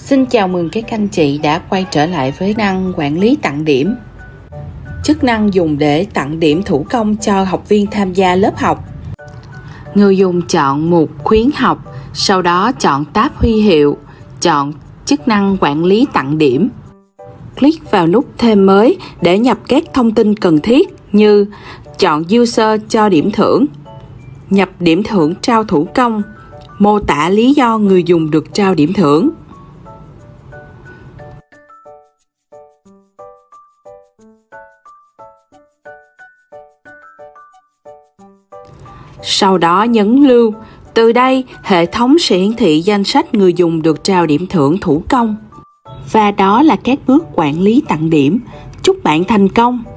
Xin chào mừng các anh chị đã quay trở lại với năng quản lý tặng điểm. Chức năng dùng để tặng điểm thủ công cho học viên tham gia lớp học. Người dùng chọn mục khuyến học, sau đó chọn tab huy hiệu, chọn chức năng quản lý tặng điểm. Click vào nút thêm mới để nhập các thông tin cần thiết như chọn user cho điểm thưởng, nhập điểm thưởng trao thủ công, mô tả lý do người dùng được trao điểm thưởng. Sau đó nhấn lưu. Từ đây, hệ thống sẽ hiển thị danh sách người dùng được trao điểm thưởng thủ công. Và đó là các bước quản lý tặng điểm. Chúc bạn thành công!